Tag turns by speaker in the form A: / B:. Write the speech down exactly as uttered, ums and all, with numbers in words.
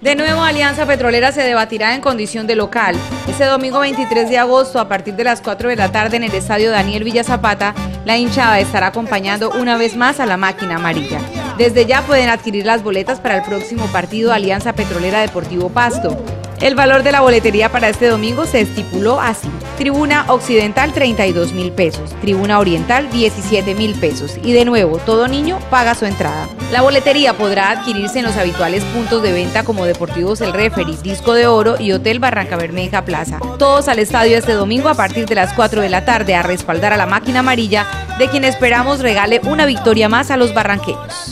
A: De nuevo, Alianza Petrolera se debatirá en condición de local. Este domingo veintitrés de agosto, a partir de las cuatro de la tarde en el estadio Daniel Villa Zapata, la hinchada estará acompañando una vez más a la máquina amarilla. Desde ya pueden adquirir las boletas para el próximo partido Alianza Petrolera Deportivo Pasto. El valor de la boletería para este domingo se estipuló así: Tribuna Occidental treinta y dos mil pesos, Tribuna Oriental diecisiete mil pesos y de nuevo todo niño paga su entrada. La boletería podrá adquirirse en los habituales puntos de venta como Deportivos El Referí, Disco de Oro y Hotel Barranca Bermeja Plaza. Todos al estadio este domingo a partir de las cuatro de la tarde a respaldar a la máquina amarilla, de quien esperamos regale una victoria más a los barranqueños.